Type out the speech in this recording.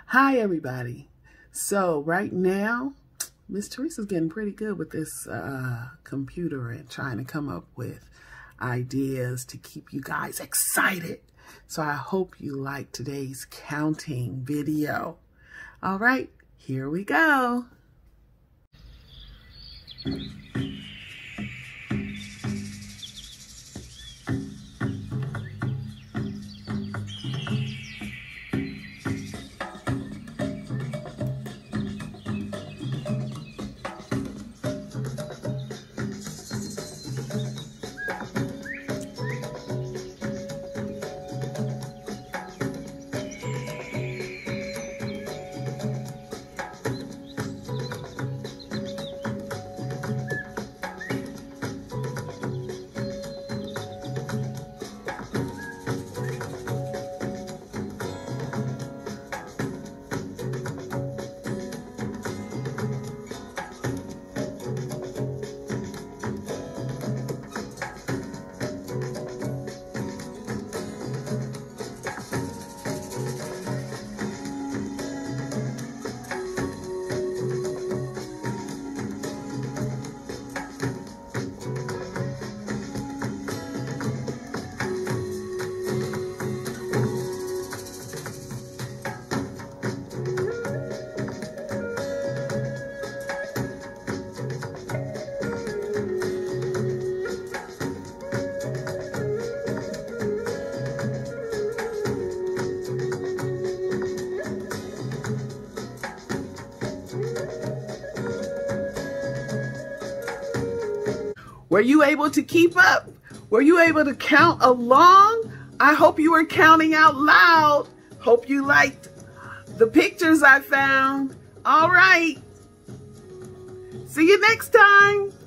Hi, everybody. So right now, Miss Teresa's getting pretty good with this computer and trying to come up with ideas to keep you guys excited. So I hope you like today's counting video. All right, here we go. Were you able to keep up? Were you able to count along? I hope you were counting out loud. Hope you liked the pictures I found. All right. See you next time.